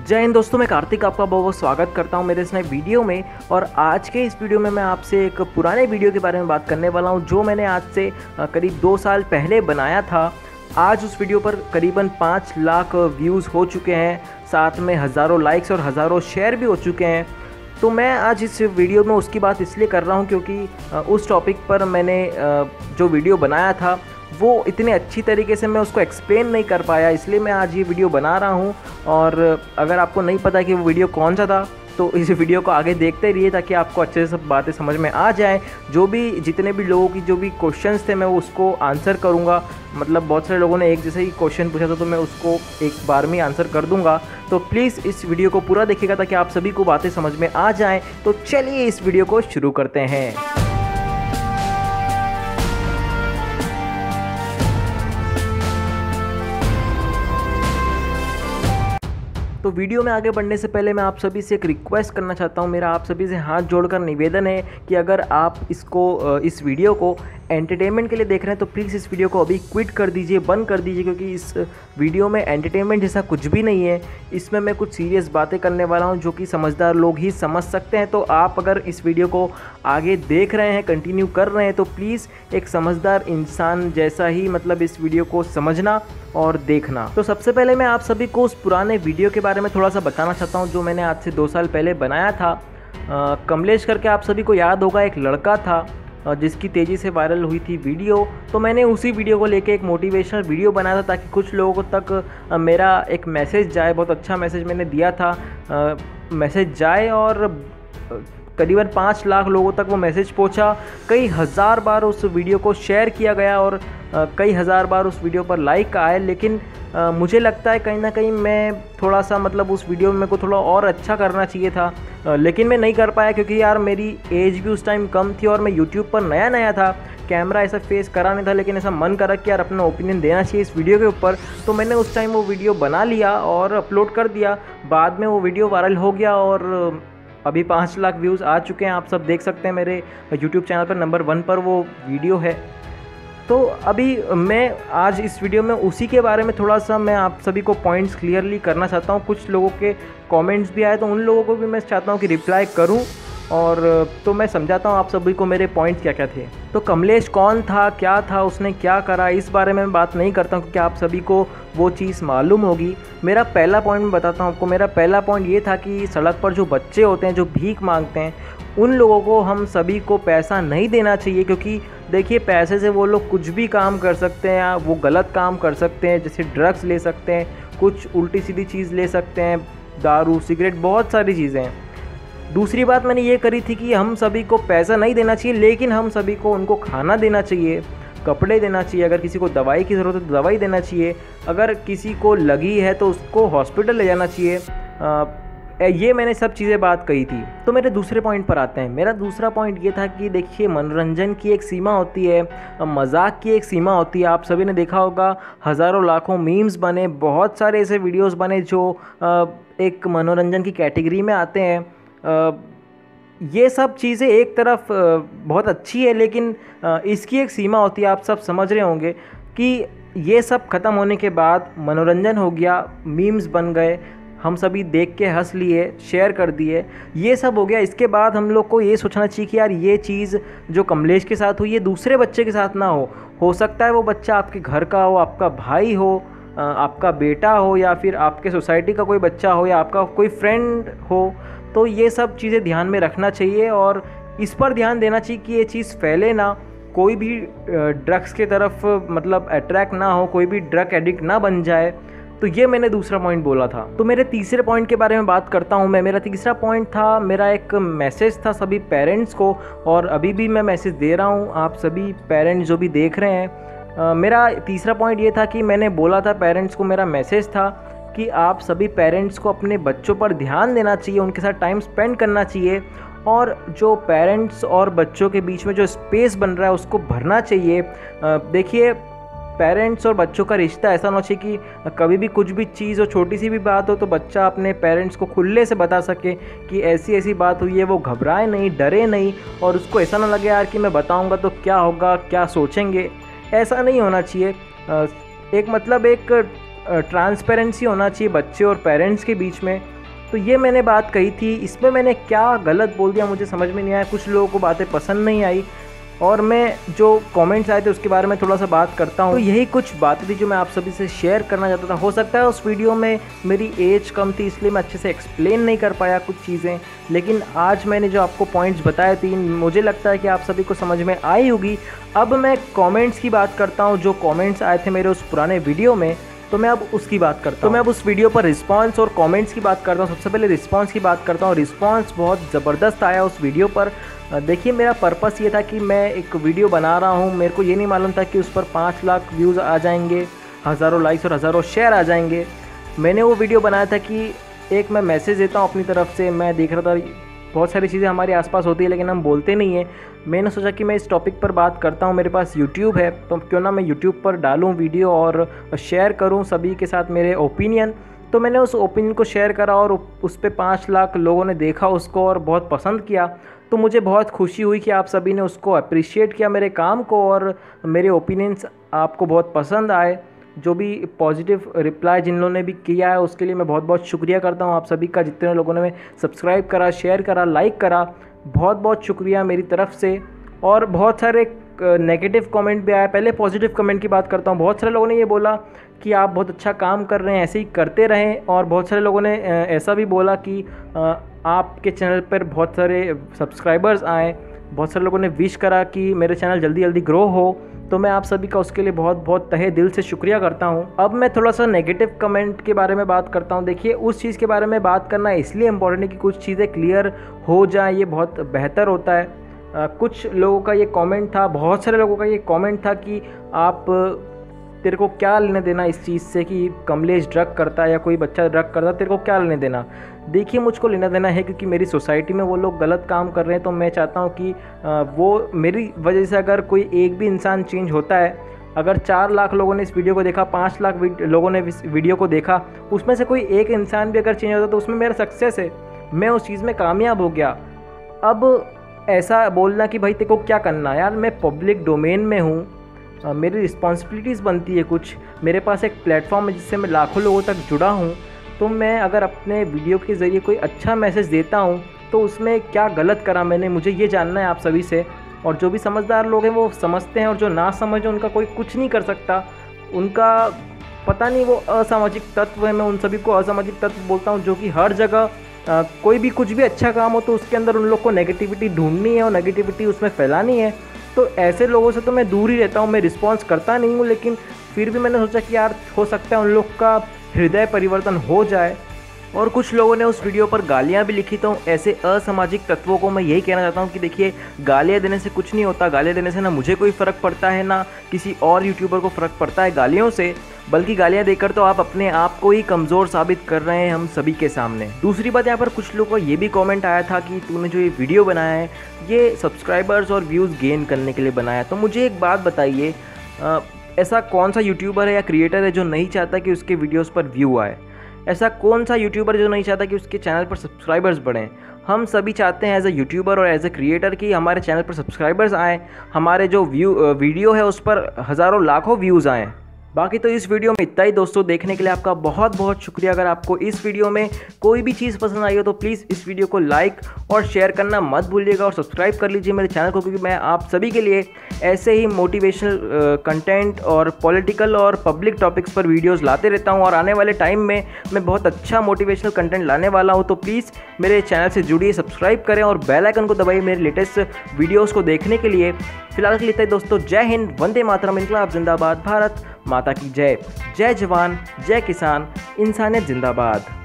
जय हिंद दोस्तों, मैं कार्तिक आपका बहुत बहुत स्वागत करता हूं मेरे इस नए वीडियो में। और आज के इस वीडियो में मैं आपसे एक पुराने वीडियो के बारे में बात करने वाला हूं जो मैंने आज से करीब 2 साल पहले बनाया था। आज उस वीडियो पर करीबन 5 लाख व्यूज़ हो चुके हैं, साथ में हज़ारों लाइक्स और हज़ारों शेयर भी हो चुके हैं। तो मैं आज इस वीडियो में उसकी बात इसलिए कर रहा हूँ क्योंकि उस टॉपिक पर मैंने जो वीडियो बनाया था वो इतने अच्छी तरीके से मैं उसको एक्सप्लेन नहीं कर पाया, इसलिए मैं आज ये वीडियो बना रहा हूँ। और अगर आपको नहीं पता कि वो वीडियो कौन सा था तो इस वीडियो को आगे देखते रहिए ताकि आपको अच्छे से सब बातें समझ में आ जाएं। जितने भी लोगों की जो भी क्वेश्चंस थे मैं उसको आंसर करूँगा। मतलब बहुत सारे लोगों ने एक जैसे ही क्वेश्चन पूछा था तो मैं उसको एक बार में आंसर कर दूंगा। तो प्लीज़ इस वीडियो को पूरा देखिएगा ताकि आप सभी को बातें समझ में आ जाएँ। तो चलिए इस वीडियो को शुरू करते हैं। तो वीडियो में आगे बढ़ने से पहले मैं आप सभी से एक रिक्वेस्ट करना चाहता हूं। मेरा आप सभी से हाथ जोड़कर निवेदन है कि अगर आप इस वीडियो को एंटरटेनमेंट के लिए देख रहे हैं तो प्लीज़ इस वीडियो को अभी क्विट कर दीजिए, बंद कर दीजिए, क्योंकि इस वीडियो में एंटरटेनमेंट जैसा कुछ भी नहीं है। इसमें मैं कुछ सीरियस बातें करने वाला हूं जो कि समझदार लोग ही समझ सकते हैं। तो आप अगर इस वीडियो को आगे देख रहे हैं, कंटिन्यू कर रहे हैं, तो प्लीज़ एक समझदार इंसान जैसा ही मतलब इस वीडियो को समझना और देखना। तो सबसे पहले मैं आप सभी को उस पुराने वीडियो के बारे में थोड़ा सा बताना चाहता हूँ जो मैंने आज से 2 साल पहले बनाया था। कमलेश करके आप सभी को याद होगा, एक लड़का था जिसकी तेज़ी से वायरल हुई थी वीडियो। तो मैंने उसी वीडियो को लेके एक मोटिवेशनल वीडियो बनाया था ताकि कुछ लोगों तक मेरा एक मैसेज जाए। बहुत अच्छा मैसेज मैंने दिया था, मैसेज जाए, और करीबन 5 लाख लोगों तक वो मैसेज पहुंचा। कई हज़ार बार उस वीडियो को शेयर किया गया और कई हज़ार बार उस वीडियो पर लाइक आए। लेकिन मुझे लगता है कहीं ना कहीं मैं थोड़ा सा मतलब उस वीडियो में मेरे को थोड़ा और अच्छा करना चाहिए था, लेकिन मैं नहीं कर पाया क्योंकि यार मेरी एज भी उस टाइम कम थी और मैं यूट्यूब पर नया नया था। कैमरा ऐसा फेस करा नहीं था, लेकिन ऐसा मन करा कि यार अपना ओपिनियन देना चाहिए इस वीडियो के ऊपर। तो मैंने उस टाइम वो वीडियो बना लिया और अपलोड कर दिया। बाद में वो वीडियो वायरल हो गया और अभी 5 लाख व्यूज़ आ चुके हैं। आप सब देख सकते हैं मेरे यूट्यूब चैनल पर नंबर 1 पर वो वीडियो है। तो अभी मैं आज इस वीडियो में उसी के बारे में थोड़ा सा मैं आप सभी को पॉइंट्स क्लियरली करना चाहता हूँ। कुछ लोगों के कमेंट्स भी आए तो उन लोगों को भी मैं चाहता हूँ कि रिप्लाई करूँ, और तो मैं समझाता हूँ आप सभी को मेरे पॉइंट्स क्या क्या थे। तो कमलेश कौन था, क्या था, उसने क्या करा, इस बारे में बात नहीं करता हूँ क्योंकि आप सभी को वो चीज़ मालूम होगी। मेरा पहला पॉइंट मैं बताता हूँ आपको। मेरा पहला पॉइंट ये था कि सड़क पर जो बच्चे होते हैं जो भीख मांगते हैं उन लोगों को हम सभी को पैसा नहीं देना चाहिए, क्योंकि देखिए पैसे से वो लोग कुछ भी काम कर सकते हैं, वो गलत काम कर सकते हैं, जैसे ड्रग्स ले सकते हैं, कुछ उल्टी सीधी चीज़ ले सकते हैं, दारू सिगरेट, बहुत सारी चीज़ें हैं। दूसरी बात मैंने ये करी थी कि हम सभी को पैसा नहीं देना चाहिए, लेकिन हम सभी को उनको खाना देना चाहिए, कपड़े देना चाहिए, अगर किसी को दवाई की ज़रूरत है तो दवाई देना चाहिए, अगर किसी को लगी है तो उसको हॉस्पिटल ले जाना चाहिए। ये मैंने सब चीज़ें बात कही थी। तो मेरे दूसरे पॉइंट पर आते हैं। मेरा दूसरा पॉइंट ये था कि देखिए मनोरंजन की एक सीमा होती है, मजाक की एक सीमा होती है। आप सभी ने देखा होगा हज़ारों लाखों मीम्स बने, बहुत सारे ऐसे वीडियोस बने जो एक मनोरंजन की कैटेगरी में आते हैं। ये सब चीज़ें एक तरफ बहुत अच्छी है, लेकिन इसकी एक सीमा होती है। आप सब समझ रहे होंगे कि ये सब ख़त्म होने के बाद मनोरंजन हो गया, मीम्स बन गए, हम सभी देख के हंस लिए, शेयर कर दिए, ये सब हो गया। इसके बाद हम लोग को ये सोचना चाहिए कि यार ये चीज़ जो कमलेश के साथ हुई ये दूसरे बच्चे के साथ ना हो सकता है वो बच्चा आपके घर का हो, आपका भाई हो, आपका बेटा हो, या फिर आपके सोसाइटी का कोई बच्चा हो, या आपका कोई फ्रेंड हो। तो ये सब चीज़ें ध्यान में रखना चाहिए और इस पर ध्यान देना चाहिए कि ये चीज़ फैले ना, कोई भी ड्रग्स के तरफ मतलब अट्रैक्ट ना हो, कोई भी ड्रग एडिक्ट ना बन जाए। तो ये मैंने दूसरा पॉइंट बोला था। तो मेरे तीसरे पॉइंट के बारे में बात करता हूँ मैं। मेरा तीसरा पॉइंट था, मेरा एक मैसेज था सभी पेरेंट्स को, और अभी भी मैं मैसेज दे रहा हूँ आप सभी पेरेंट्स जो भी देख रहे हैं। मेरा तीसरा पॉइंट ये था कि मैंने बोला था पेरेंट्स को, मेरा मैसेज था कि आप सभी पेरेंट्स को अपने बच्चों पर ध्यान देना चाहिए, उनके साथ टाइम स्पेंड करना चाहिए, और जो पेरेंट्स और बच्चों के बीच में जो स्पेस बन रहा है उसको भरना चाहिए। देखिए पेरेंट्स और बच्चों का रिश्ता ऐसा होना चाहिए कि कभी भी कुछ भी चीज़ हो, छोटी सी भी बात हो, तो बच्चा अपने पेरेंट्स को खुले से बता सके कि ऐसी ऐसी बात हुई है, वो घबराए नहीं, डरे नहीं, और उसको ऐसा ना लगे यार कि मैं बताऊंगा तो क्या होगा, क्या सोचेंगे। ऐसा नहीं होना चाहिए। एक मतलब एक ट्रांसपेरेंसी होना चाहिए बच्चे और पेरेंट्स के बीच में। तो ये मैंने बात कही थी, इसमें मैंने क्या गलत बोल दिया मुझे समझ में नहीं आया। कुछ लोगों को बातें पसंद नहीं आई और मैं जो कमेंट्स आए थे उसके बारे में थोड़ा सा बात करता हूँ। तो यही कुछ बातें थी जो मैं आप सभी से शेयर करना चाहता था। हो सकता है उस वीडियो में मेरी एज कम थी इसलिए मैं अच्छे से एक्सप्लेन नहीं कर पाया कुछ चीज़ें, लेकिन आज मैंने जो आपको पॉइंट्स बताए थे मुझे लगता है कि आप सभी को समझ में आई होगी। अब मैं कॉमेंट्स की बात करता हूँ, जो कॉमेंट्स आए थे मेरे उस पुराने वीडियो में, तो मैं अब उसकी बात करता हूँ। तो मैं अब उस वीडियो पर रिस्पांस और कमेंट्स की बात करता हूँ। सबसे पहले रिस्पांस की बात करता हूँ। रिस्पांस बहुत ज़बरदस्त आया उस वीडियो पर। देखिए, मेरा पर्पस ये था कि मैं एक वीडियो बना रहा हूँ, मेरे को ये नहीं मालूम था कि उस पर 5 लाख व्यूज़ आ जाएंगे, हज़ारों लाइक्स और हज़ारों शेयर आ जाएंगे। मैंने वो वीडियो बनाया था कि एक मैं मैसेज देता हूँ अपनी तरफ से। मैं देख रहा था बहुत सारी चीज़ें हमारे आसपास होती है लेकिन हम बोलते नहीं हैं। मैंने सोचा कि मैं इस टॉपिक पर बात करता हूँ, मेरे पास यूट्यूब है तो क्यों ना मैं यूट्यूब पर डालूँ वीडियो और शेयर करूँ सभी के साथ मेरे ओपिनियन। तो मैंने उस ओपिनियन को शेयर करा और उस पर 5 लाख लोगों ने देखा उसको और बहुत पसंद किया। तो मुझे बहुत खुशी हुई कि आप सभी ने उसको अप्रिशिएट किया मेरे काम को और मेरे ओपिनियंस आपको बहुत पसंद आए। जो भी पॉजिटिव रिप्लाई जिन लोगों ने भी किया है उसके लिए मैं बहुत बहुत शुक्रिया करता हूँ आप सभी का। जितने लोगों ने सब्सक्राइब करा, शेयर करा, लाइक करा, बहुत बहुत शुक्रिया मेरी तरफ से। और बहुत सारे नेगेटिव कमेंट भी आए। पहले पॉजिटिव कमेंट की बात करता हूँ। बहुत सारे लोगों ने ये बोला कि आप बहुत अच्छा काम कर रहे हैं, ऐसे ही करते रहें। और बहुत सारे लोगों ने ऐसा भी बोला कि आपके चैनल पर बहुत सारे सब्सक्राइबर्स आए। बहुत सारे लोगों ने विश करा कि मेरे चैनल जल्दी जल्दी ग्रो हो। तो मैं आप सभी का उसके लिए बहुत बहुत तहे दिल से शुक्रिया करता हूं। अब मैं थोड़ा सा नेगेटिव कमेंट के बारे में बात करता हूं। देखिए, उस चीज़ के बारे में बात करना इसलिए इम्पोर्टेंट है कि कुछ चीज़ें क्लियर हो जाए, ये बहुत बेहतर होता है। कुछ लोगों का ये कमेंट था, बहुत सारे लोगों का ये कमेंट था कि तेरे को क्या लेने देना इस चीज़ से कि कमलेश ड्रग करता है या कोई बच्चा ड्रग करता है, तेरे को क्या लेने देना। देखिए, मुझको लेना देना है क्योंकि मेरी सोसाइटी में वो लोग गलत काम कर रहे हैं। तो मैं चाहता हूँ कि वो मेरी वजह से अगर कोई एक भी इंसान चेंज होता है, अगर 4 लाख लोगों ने इस वीडियो को देखा, 5 लाख लोगों ने इस वीडियो को देखा, उसमें से कोई एक इंसान भी अगर चेंज होता तो उसमें मेरा सक्सेस है, मैं उस चीज़ में कामयाब हो गया। अब ऐसा बोलना कि भाई तेरे को क्या करना, यार मैं पब्लिक डोमेन में हूँ, मेरी रिस्पॉन्सिबिलिटीज़ बनती है कुछ। मेरे पास एक प्लेटफॉर्म है जिससे मैं लाखों लोगों तक जुड़ा हूँ। तो मैं अगर अपने वीडियो के ज़रिए कोई अच्छा मैसेज देता हूँ तो उसमें क्या गलत करा मैंने, मुझे ये जानना है आप सभी से। और जो भी समझदार लोग हैं वो समझते हैं और जो ना समझे उनका कोई कुछ नहीं कर सकता। उनका पता नहीं, वो असामाजिक तत्व है। मैं उन सभी को असामाजिक तत्व बोलता हूँ जो कि हर जगह कोई भी कुछ भी अच्छा काम हो तो उसके अंदर उन लोग को नेगेटिविटी ढूंढनी है और नेगेटिविटी उसमें फैलानी है। तो ऐसे लोगों से तो मैं दूर ही रहता हूँ, मैं रिस्पॉन्स करता नहीं हूँ। लेकिन फिर भी मैंने सोचा कि यार हो सकता है उन लोग का हृदय परिवर्तन हो जाए। और कुछ लोगों ने उस वीडियो पर गालियाँ भी लिखी। तो ऐसे असामाजिक तत्वों को मैं यही कहना चाहता हूँ कि देखिए, गालियाँ देने से कुछ नहीं होता। गालियाँ देने से ना मुझे कोई फ़र्क पड़ता है ना किसी और यूट्यूबर को फ़र्क पड़ता है गालियों से, बल्कि गालियाँ देकर तो आप अपने आप को ही कमज़ोर साबित कर रहे हैं हम सभी के सामने। दूसरी बात, यहाँ पर कुछ लोगों का ये भी कमेंट आया था कि तूने जो ये वीडियो बनाया है ये सब्सक्राइबर्स और व्यूज़ गेन करने के लिए बनाया। तो मुझे एक बात बताइए, ऐसा कौन सा यूट्यूबर है या क्रिएटर है जो नहीं चाहता कि उसके वीडियोज़ पर व्यू आए? ऐसा कौन सा यूट्यूबर जो नहीं चाहता कि उसके चैनल पर सब्सक्राइबर्स बढ़ें? हम सभी चाहते हैं एज अ यूट्यूबर और एज अ क्रिएटर कि हमारे चैनल पर सब्सक्राइबर्स आएँ, हमारे जो वीडियो है उस पर हज़ारों लाखों व्यूज़ आएँ। बाकी तो इस वीडियो में इतना ही दोस्तों। देखने के लिए आपका बहुत बहुत शुक्रिया। अगर आपको इस वीडियो में कोई भी चीज़ पसंद आई हो तो प्लीज़ इस वीडियो को लाइक और शेयर करना मत भूलिएगा और सब्सक्राइब कर लीजिए मेरे चैनल को, क्योंकि मैं आप सभी के लिए ऐसे ही मोटिवेशनल कंटेंट और पॉलिटिकल और पब्लिक टॉपिक्स पर वीडियोज़ लाते रहता हूँ। और आने वाले टाइम में मैं बहुत अच्छा मोटिवेशनल कंटेंट लाने वाला हूँ। तो प्लीज़ मेरे चैनल से जुड़िए, सब्सक्राइब करें और बेल आइकन को दबाइए मेरे लेटेस्ट वीडियोज़ को देखने के लिए। फिलहाल के लिए इतना ही दोस्तों। जय हिंद, वंदे मातरम, इनकलाब जिंदाबाद, भारत माता की जय। जय जवान, जय किसान, इंसानियत जिंदाबाद।